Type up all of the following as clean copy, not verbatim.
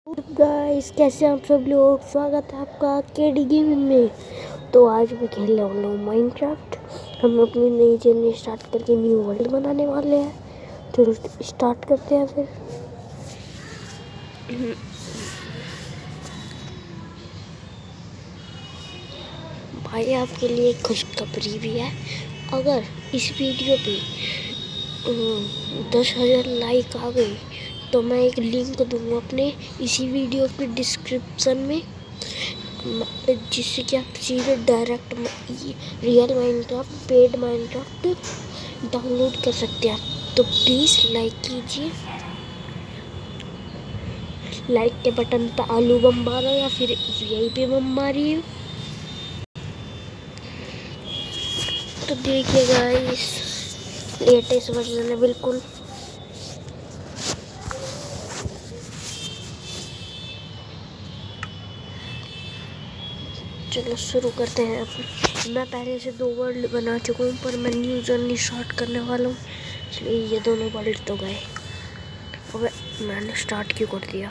Guys, कैसे आप सब लोग। स्वागत है आपका केडी गेमिंग में। तो आज मैं खेल रहा हूँ माइनक्राफ्ट। हम अपनी नई जर्नी स्टार्ट करके न्यू वर्ल्ड बनाने वाले हैं। तो स्टार्ट करते हैं फिर। भाई आपके लिए एक खुशखबरी भी है। अगर इस वीडियो पे 10,000 लाइक आ गई तो मैं एक लिंक दूंगा अपने इसी वीडियो के डिस्क्रिप्शन में, जिससे कि आप सीधे direct real Minecraft paid Minecraft download कर सकते हैं। तो प्लीज़ लाइक कीजिए। लाइक के बटन पर आलू बम मारो या फिर वीआईपी बम मारिए। तो देखिएगा, इस लेटेस्ट वर्जन है बिल्कुल। चलो शुरू करते हैं। मैं पहले से 2 वर्ल्ड बना चुका हूँ, पर मैं न्यू जर्नी स्टार्ट करने वाला हूँ, इसलिए ये दोनों वर्ल्ड तो गए। अब मैंने स्टार्ट क्यों कर दिया।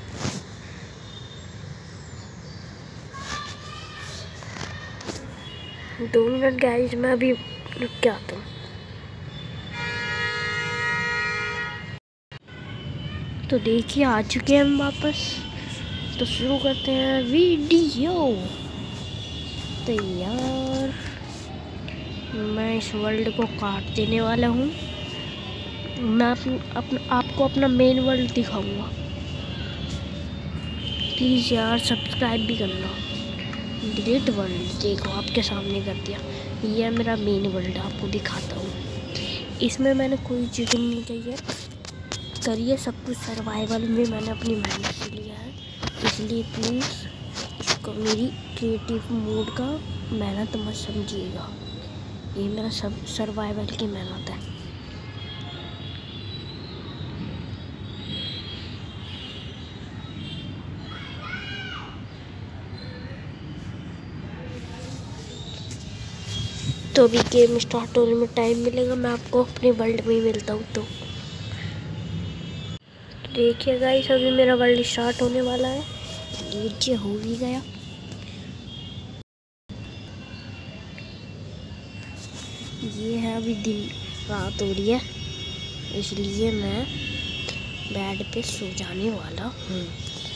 दो मिनट गाइस, मैं अभी रुक के आता हूँ। तो देखिए, आ चुके हैं हम वापस। तो शुरू करते हैं वीडियो। तो यार, मैं इस वर्ल्ड को काट देने वाला हूँ। मैं आपको अपना मेन वर्ल्ड दिखाऊंगा। प्लीज़ यार सब्सक्राइब भी करना। ग्रेट वर्ल्ड देखो आपके सामने कर दिया। ये है मेरा मेन वर्ल्ड, आपको दिखाता हूँ। इसमें मैंने कोई चीज़ नहीं करी है, सब कुछ सर्वाइवल में मैंने अपनी मेहनत से लिया है। इसलिए प्लीज़ इसको मेरी क्रिएटिव मोड का मेहनत मत समझिएगा। ये मेरा सब सर्वाइवल की मेहनत है। तो अभी गेम स्टार्ट होने में टाइम मिलेगा, मैं आपको अपने वर्ल्ड में ही मिलता हूँ। तो देखिए गाइस, अभी मेरा वर्ल्ड स्टार्ट होने वाला है। नीचे हो भी गया। ये है, अभी दिन रात हो रही है, इसलिए मैं बेड पे सो जाने वाला हूँ।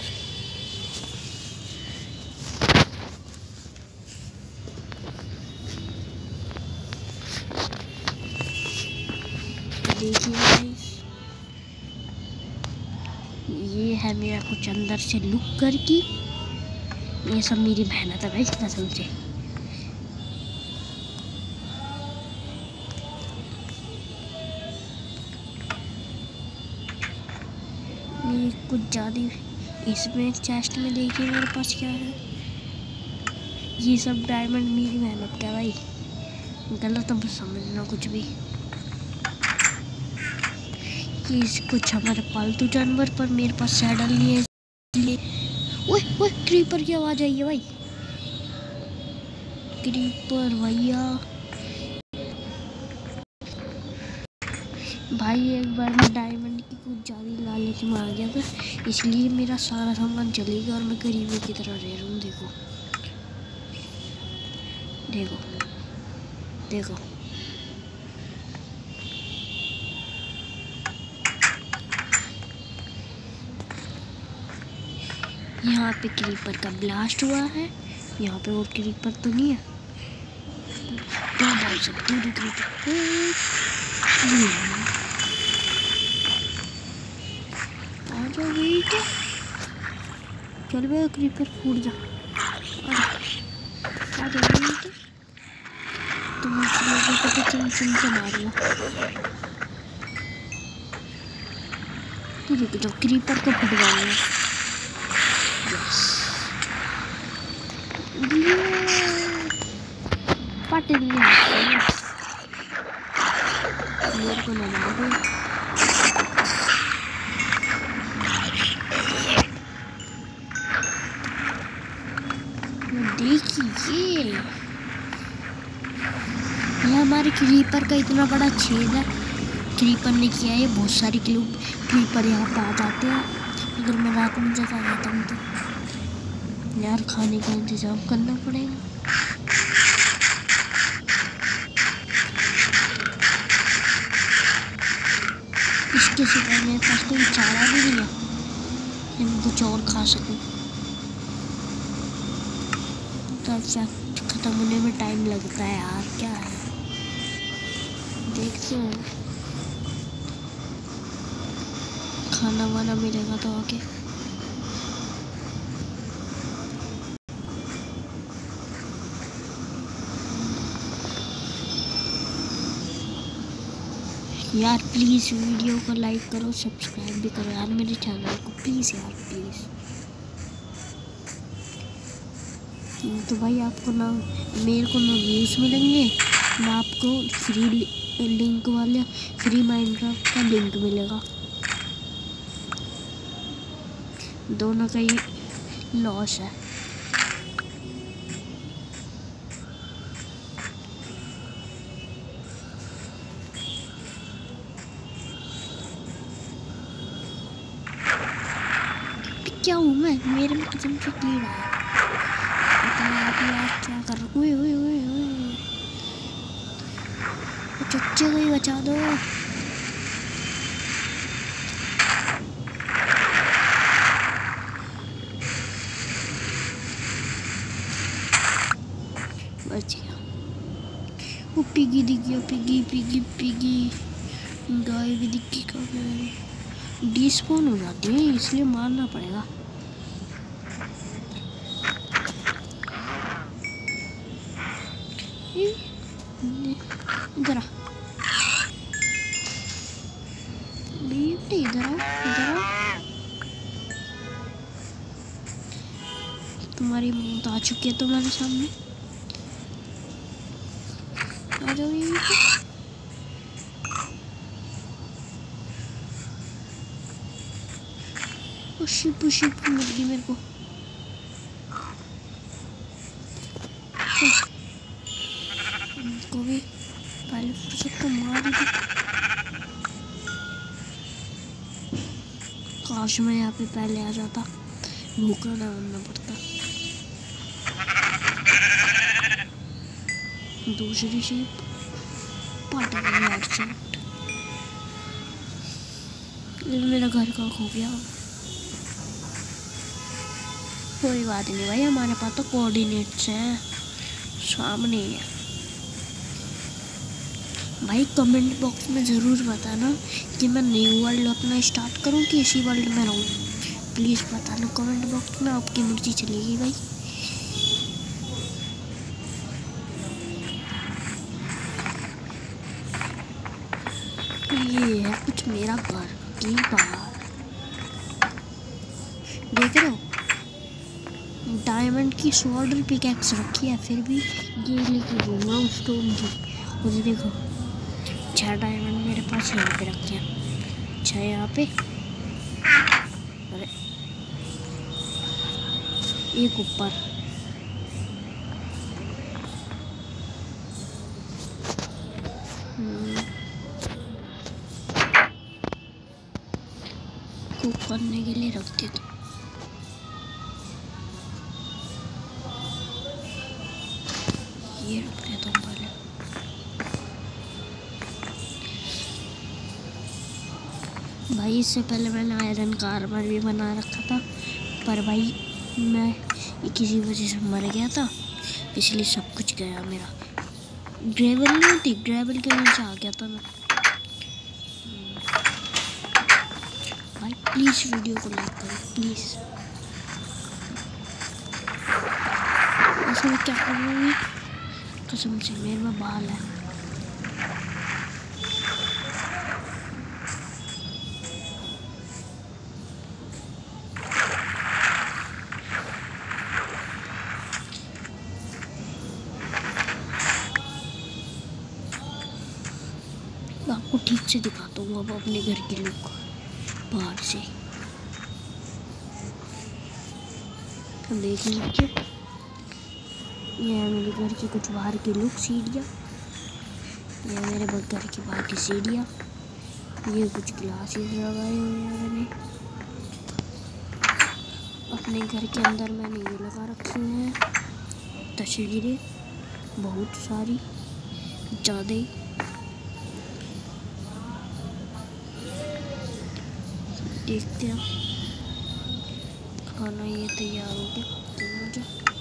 देखिए गाइस, ये है मेरा कुछ अंदर से लुक करके। ये सब मेरी मेहनत है गाइस, कसम से। ये कुछ ज़्यादा इसमें चेस्ट में देखिए मेरे पास क्या है। ये सब डायमंड मेरी मेहनत का भाई, गलत मत समझना कुछ भी। ये कुछ हमारे पालतू जानवर, पर मेरे पास सैडल नहीं है, इसलिए। ओए क्रीपर की आवाज़ आई है भाई। क्रीपर भैया भाई, एक बार मैं डायमंड की कुछ ज़्यादा लालच में आ गया था, इसलिए मेरा सारा सामान चलेगा और मैं गरीबी की तरह रह रहा हूँ। देखो देखो देखो। यहाँ पे क्रीपर का ब्लास्ट हुआ है। यहाँ पे और क्रीपर तो नहीं है। भाई सब क्रीपर। आ जाओ बेटे, चल बे क्रीपर, फूट जा। आ जाओ बेटे, तुम इस लोगों को तो चल के मारो। रुक जाओ, क्रीपर को फूट जाऊंगा। पट नहीं मेरे को ना मारो। देखिए, ये हमारे क्रीपर का इतना बड़ा छेद है। क्रीपर ने किया है, बहुत सारे क्रीपर यहाँ पे आ जाते हैं। अगर मैं रात में जगा जाता हूँ तो यार खाने का इंतजाम करना पड़ेगा। इसके सिवा मेरे पास कोई चारा भी नहीं है कि मैं कुछ और खा सकूं। तो फैक्ट ख़त्म होने में टाइम लगता है यार, क्या है देखते हैं। खाना वाना मिलेगा तो आके यार प्लीज़ वीडियो को लाइक करो, सब्सक्राइब भी करो यार मेरे चैनल को, प्लीज़ यार प्लीज़। तो भाई आपको ना मेरे को ना व्यूज़ मिलेंगे ना आपको फ्री लिंक वाले फ्री माइनक्राफ्ट का लिंक मिलेगा। दोनों का ही लॉस है। क्या हूँ मैं, मेरे में कसम से कीड़ा है। यार क्या कर रहा हूँ, चच्चे को ही बचा दो। बच गया। वो पिगी दिख गया, पिगी पिगी पिगी। गाय भी दिख गई, कहाँ डिस्पोन हो जाती है इसलिए मारना पड़ेगा। इधर आ बेटे, इधर आ। तुम्हारी मौत आ चुकी है तुम्हारे सामने, आ जाओ। ये शिप मिल गई मेरे को। इनको भी पहले फुर्सत को मार दी। काश मैं यहाँ पे पहले आ जाता, भूखा ना बनना पड़ता। दूसरी शिप पट गई हेडशॉट। मेरा घर का खो गया। कोई बात नहीं भाई, हमारे पास तो कोऑर्डिनेट्स हैं, सामने है भाई। कमेंट बॉक्स में ज़रूर बताना कि मैं न्यू वर्ल्ड अपना स्टार्ट करूं कि इसी वर्ल्ड में रहूं। प्लीज़ बताना कमेंट बॉक्स में, आपकी मर्जी चलेगी भाई। ये है कुछ मेरा घर की बाहर, देख रहे हो? डायमंड की स्वॉर्ड पिकैक्स रखी है, फिर भी ये लेके घूम रहा हूँ स्टोन की। मुझे देखो 6 डायमंड मेरे पास यहाँ पे रखे हैं, 6 यहाँ पे, अरे एक ऊपर। कुक करने के लिए रख देता हूँ। ये रख देता हूँ पहले। भाई इससे पहले मैंने आयरन का आर्मर भी बना रखा था, पर भाई मैं किसी वजह से मर गया था, इसलिए सब कुछ गया मेरा। ग्रेवल नहीं थी, ग्रेवल के नीचे आ गया था मैं। भाई प्लीज़ वीडियो को लाइक करो प्लीज़। ऐसे में क्या करूँगी, कसम से मेरे में बाल है। आपको ठीक से दिखाता हूँ अब अपने घर के लुक बाहर से। देख लीजिए, ये है मेरे घर की कुछ बाहर की लुक सीढ़ियाँ, ये मेरे घर की बाहर की सीढ़ियाँ, ये कुछ ग्लासेस लगाए हुए हैं मैंने। अपने घर के अंदर मैंने ये लगा रखी हैं तस्वीरें, बहुत सारी, ज़्यादा ही। देखते हैं, खाना ये तैयार हो गया, खाते हैं मुझे।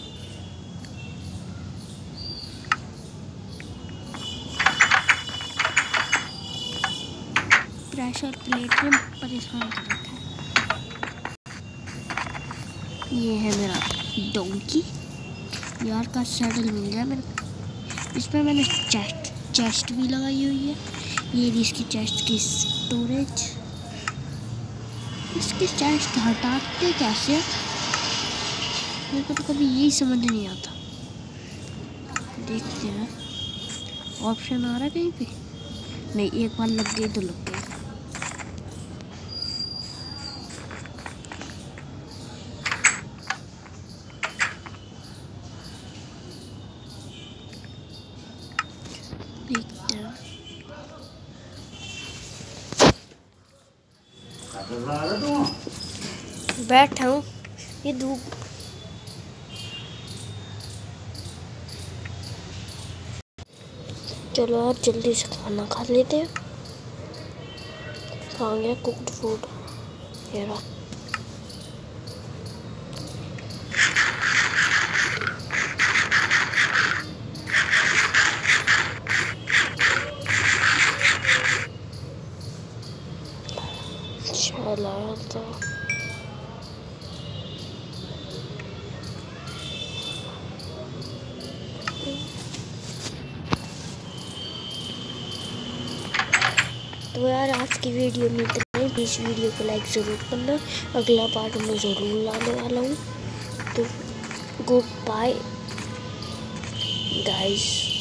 प्रेशर प्लेट में परेशान कर रखा है। ये है मेरा डोंकी, यार का सैडल मिल गया मेरे को। इसमें मैंने चेस्ट भी लगाई हुई है। ये इसकी चेस्ट की स्टोरेज। इसकी चेस्ट हटाते कैसे, मेरे को तो कभी यही समझ नहीं आता। देखते हैं, ऑप्शन आ रहा है कहीं पे? नहीं, एक बार लग गई तो लग गई। देखते हैं, बैठा हूँ, ये धूप। चलो यार जल्दी से खाना खा लेते हैं। खा गया कुक्ड फूड, ये रहा। चला तो यार आज की वीडियो में इतना ही। इस वीडियो को लाइक ज़रूर करना, अगला पार्ट में ज़रूर लाने वाला हूँ। तो गुड बाय गाइस।